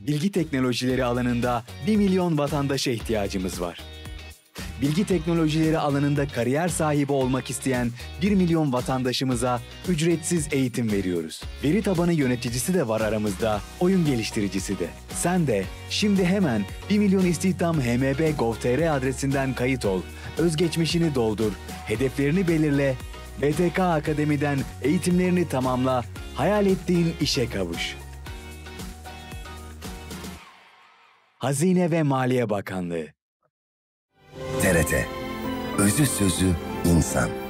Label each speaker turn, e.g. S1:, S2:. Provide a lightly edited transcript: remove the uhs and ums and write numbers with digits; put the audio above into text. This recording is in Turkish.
S1: Bilgi teknolojileri alanında 1 milyon vatandaşa ihtiyacımız var. Bilgi teknolojileri alanında kariyer sahibi olmak isteyen 1 milyon vatandaşımıza ücretsiz eğitim veriyoruz. Veri tabanı yöneticisi de var aramızda, oyun geliştiricisi de. Sen de şimdi hemen 1 milyon istihdam hmb.gov.tr adresinden kayıt ol, özgeçmişini doldur, hedeflerini belirle, BTK Akademi'den eğitimlerini tamamla, hayal ettiğin işe kavuş. Hazine ve Maliye Bakanlığı.
S2: TRT. Özü sözü insan.